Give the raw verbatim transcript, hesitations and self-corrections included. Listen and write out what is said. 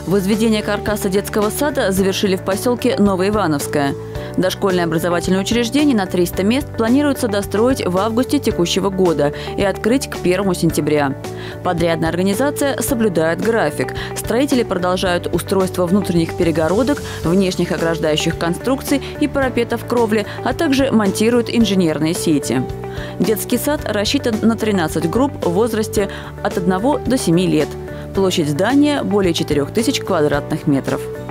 Возведение каркаса детского сада завершили в поселке Новоивановское. Дошкольное образовательное учреждение на триста мест планируется достроить в августе текущего года и открыть к первому сентября. Подрядная организация соблюдает график. Строители продолжают устройство внутренних перегородок, внешних ограждающих конструкций и парапетов кровли, а также монтируют инженерные сети. Детский сад рассчитан на тринадцать групп в возрасте от одного до семи лет. Площадь здания более четырёх тысяч квадратных метров.